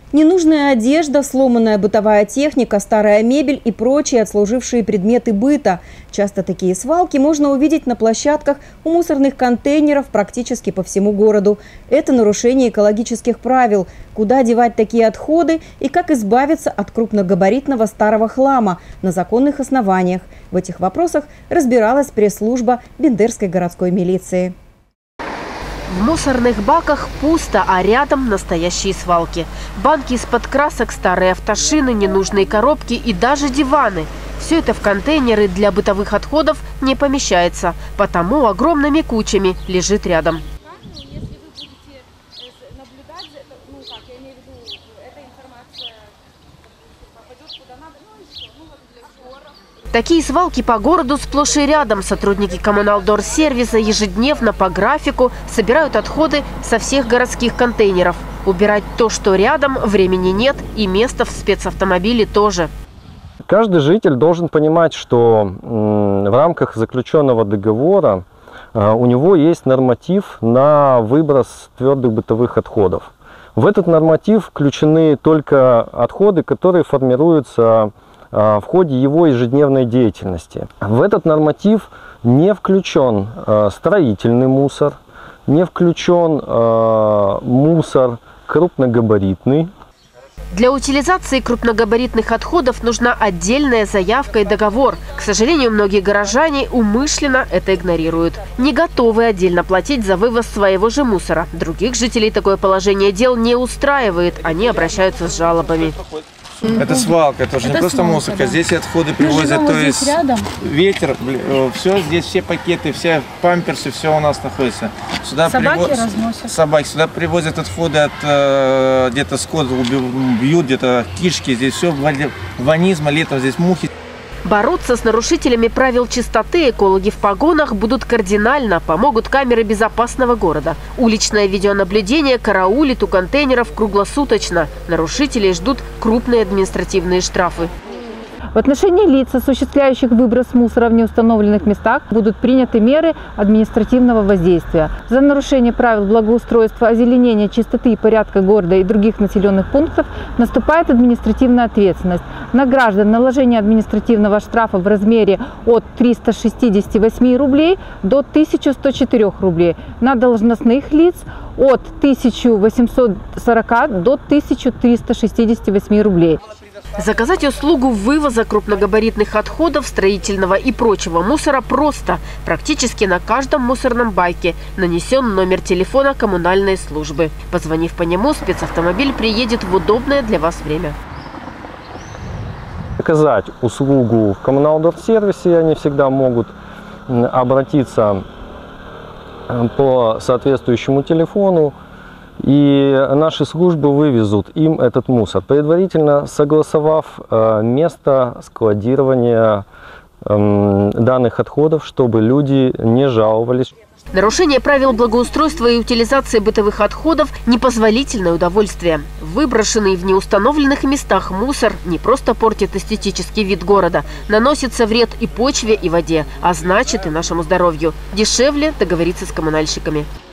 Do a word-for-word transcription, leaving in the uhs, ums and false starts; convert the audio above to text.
Ненужная одежда, сломанная бытовая техника, старая мебель и прочие отслужившие предметы быта. Часто такие свалки можно увидеть на площадках у мусорных контейнеров практически по всему городу. Это нарушение экологических правил. Куда девать такие отходы и как избавиться от крупногабаритного старого хлама на законных основаниях? В этих вопросах разбиралась пресс-служба Бендерской городской милиции. В мусорных баках пусто, а рядом настоящие свалки. Банки из-под красок, старые автошины, ненужные коробки и даже диваны. Все это в контейнеры для бытовых отходов не помещается, потому огромными кучами лежит рядом. Такие свалки по городу сплошь и рядом. Сотрудники коммуналдорсервиса ежедневно по графику собирают отходы со всех городских контейнеров. Убирать то, что рядом, времени нет, и места в спецавтомобиле тоже. Каждый житель должен понимать, что в рамках заключенного договора у него есть норматив на выброс твердых бытовых отходов. В этот норматив включены только отходы, которые формируются в ходе его ежедневной деятельности. В этот норматив не включен строительный мусор, не включен мусор крупногабаритный. Для утилизации крупногабаритных отходов нужна отдельная заявка и договор. К сожалению, многие горожане умышленно это игнорируют. Не готовы отдельно платить за вывоз своего же мусора. Других жителей такое положение дел не устраивает. Они обращаются с жалобами. Это свалка, это уже это не просто свалка, мусорка. Да. Здесь отходы привозят, то есть рядом. Ветер, все здесь, все пакеты, все памперсы, все у нас находится. Сюда собаки привоз... разносят. Собаки сюда привозят отходы от э, где-то скот бьют, где-то кишки. Здесь все ванизма, летом здесь мухи. Бороться с нарушителями правил чистоты экологи в погонах будут кардинально. Помогут камеры безопасного города. Уличное видеонаблюдение караулит у контейнеров круглосуточно. Нарушителей ждут крупные административные штрафы. В отношении лиц, осуществляющих выброс мусора в неустановленных местах, будут приняты меры административного воздействия. За нарушение правил благоустройства, озеленения, чистоты и порядка города и других населенных пунктов наступает административная ответственность. На граждан наложение административного штрафа в размере от трёхсот шестидесяти восьми рублей до тысячи ста четырёх рублей. На должностных лиц от тысячи восьмисот сорока до тысячи триста шестидесяти восьми рублей. Заказать услугу вывоза крупногабаритных отходов, строительного и прочего мусора просто. Практически на каждом мусорном баке нанесен номер телефона коммунальной службы. Позвонив по нему, спецавтомобиль приедет в удобное для вас время. Заказать услугу в коммуналдорсервисе они всегда могут обратиться по соответствующему телефону. И наши службы вывезут им этот мусор, предварительно согласовав э, место складирования э, данных отходов, чтобы люди не жаловались. Нарушение правил благоустройства и утилизации бытовых отходов – непозволительное удовольствие. Выброшенный в неустановленных местах мусор не просто портит эстетический вид города, наносится вред и почве, и воде, а значит и нашему здоровью. Дешевле договориться с коммунальщиками.